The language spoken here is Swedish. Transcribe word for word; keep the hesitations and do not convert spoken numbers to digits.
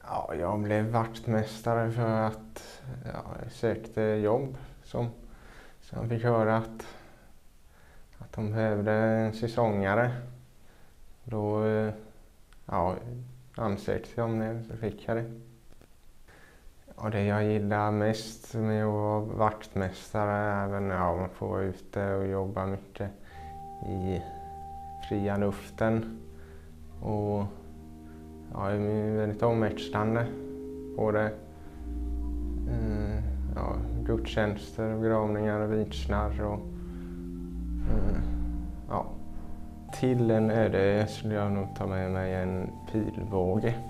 Ja, jag blev vaktmästare för att ja, jag sökte jobb som, som jag fick höra att, att de behövde en säsongare. Då ja, ansökte jag om det, så fick jag det. Och det jag gillar mest med att vara vaktmästare är även ja, man får vara ute och jobba mycket i fria luften. Och ja, det är väldigt omväxlande. Både eh, ja, gudstjänster, begravningar och vigslar. Och, eh, ja. Till en öde skulle jag nog ta med mig en pilbåge.